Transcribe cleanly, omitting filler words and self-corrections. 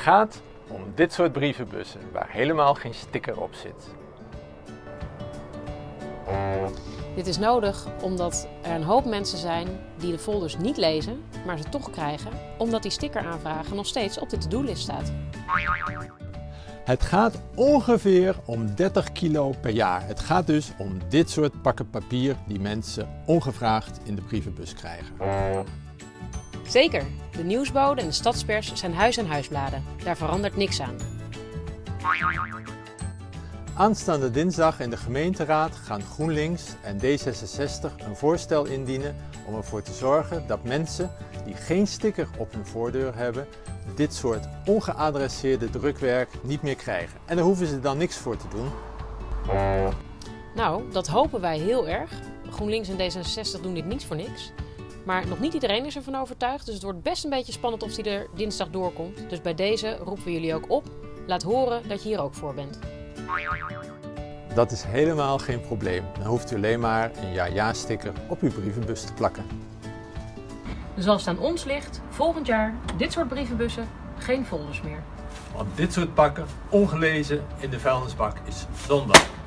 gaat om dit soort brievenbussen waar helemaal geen sticker op zit. Dit is nodig omdat er een hoop mensen zijn die de folders niet lezen, maar ze toch krijgen, omdat die stickeraanvragen nog steeds op de to-do-list staat. Het gaat ongeveer om 30 kilo per jaar. Het gaat dus om dit soort pakken papier die mensen ongevraagd in de brievenbus krijgen. Zeker, de nieuwsbode en de stadspers zijn huis- en huisbladen. Daar verandert niks aan. Aanstaande dinsdag in de gemeenteraad gaan GroenLinks en D66 een voorstel indienen om ervoor te zorgen dat mensen die geen sticker op hun voordeur hebben, dit soort ongeadresseerde drukwerk niet meer krijgen. En daar hoeven ze dan niks voor te doen. Nou, dat hopen wij heel erg. GroenLinks en D66 doen dit niet voor niks. Maar nog niet iedereen is ervan overtuigd, dus het wordt best een beetje spannend of die er dinsdag doorkomt. Dus bij deze roepen we jullie ook op. Laat horen dat je hier ook voor bent. Dat is helemaal geen probleem. Dan hoeft u alleen maar een ja-ja-sticker op uw brievenbus te plakken. Dus als het aan ons ligt, volgend jaar dit soort brievenbussen, geen folders meer. Want dit soort pakken, ongelezen in de vuilnisbak, is zonde.